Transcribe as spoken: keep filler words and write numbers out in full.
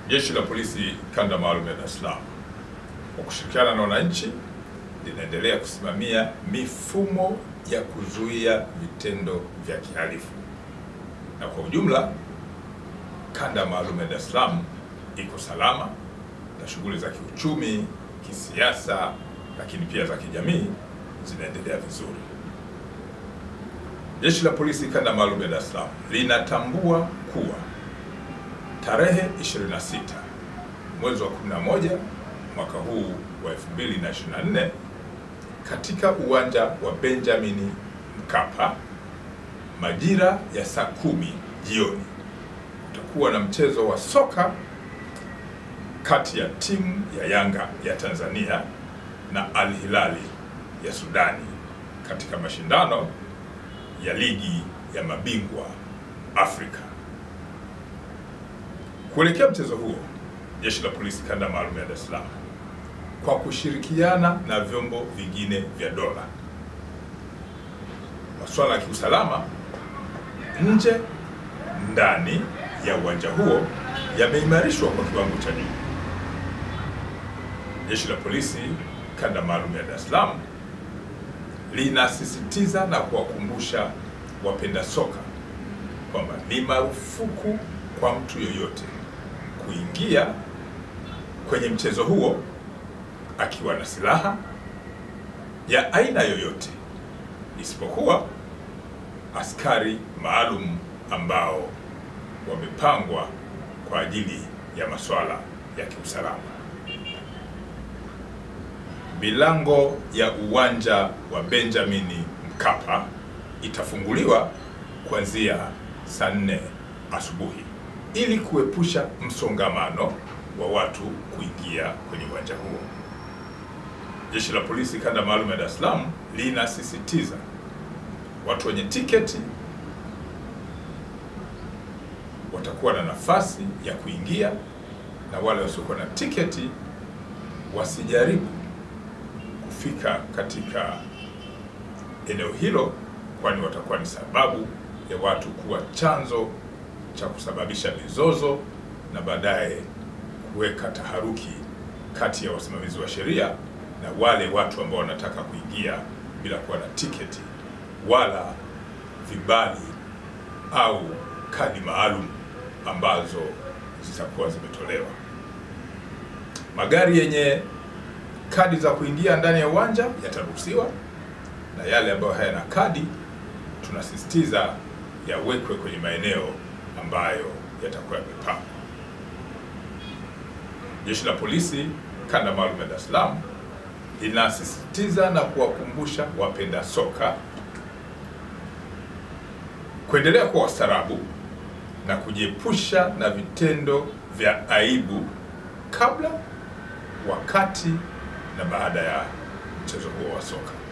Jeshi la Polisi Kanda Maalum ya Dar es Salaam kwa kushirikiana na wananchi linaendelea kusimamia mifumo ya kuzuia vitendo vya kihalifu, na kwa ujumla Kanda Maalum ya Dar es Salaam iko salama na shughuli za kiuchumi, kisiasa, lakini pia za kijamii zinaendelea vizuri. Jeshi la Polisi Kanda Maalum ya Dar es Salaam linatambua kuwa tarehe ishirini na sita mwezi wa kumi na moja mwaka huu wa elfu mbili na ishirini na nne katika uwanja wa Benjamin Mkapa majira ya saa kumi jioni kutakuwa na mchezo wa soka kati ya timu ya Yanga ya Tanzania na Al Hilali ya Sudani katika mashindano ya ligi ya mabingwa Afrika. Kuelekea mchezo huo, Jeshi la Polisi Kanda Maalum ya Dar es Salaam kwa kushirikiana na vyombo vingine vya dola, masuala ya kiusalama nje ndani ya uwanja huo yameimarishwa kwa kiwango cha juu. Jeshi la Polisi Kanda Maalum ya Dar es Salaam linasisitiza na kuwakumbusha wapenda soka kwamba ni marufuku kwa mtu yoyote kuingia kwenye mchezo huo akiwa na silaha ya aina yoyote isipokuwa askari maalum ambao wamepangwa kwa ajili ya masuala ya kiusalama. Milango ya uwanja wa Benjamin Mkapa itafunguliwa kuanzia saa nne asubuhi ili kuepusha msongamano wa watu kuingia kwenye uwanja huo. Jeshi la Polisi Kanda Maalum ya Dar es Salaam linasisitiza watu wenye tiketi watakuwa na nafasi ya kuingia, na wale wasiokuwa na tiketi wasijaribu kufika katika eneo hilo, kwani watakuwa ni sababu ya watu kuwa chanzo cha kusababisha mizozo na baadaye kuweka taharuki kati ya wasimamizi wa sheria na wale watu ambao wanataka kuingia bila kuwa na tiketi wala vibali au kadi maalum ambazo zitakuwa zimetolewa. Magari yenye kadi za kuingia ndani ya uwanja yataruhusiwa, na yale ambayo hayana kadi tunasisitiza yawekwe kwenye maeneo ambayo yatakuwa yamepangwa. Jeshi la Polisi Kanda Maalum ya Dar es Salaam linasisitiza na kuwakumbusha wapenda soka kuendelea kuwa wastaarabu na kujiepusha na vitendo vya aibu kabla, wakati na baada ya mchezo huo wa soka.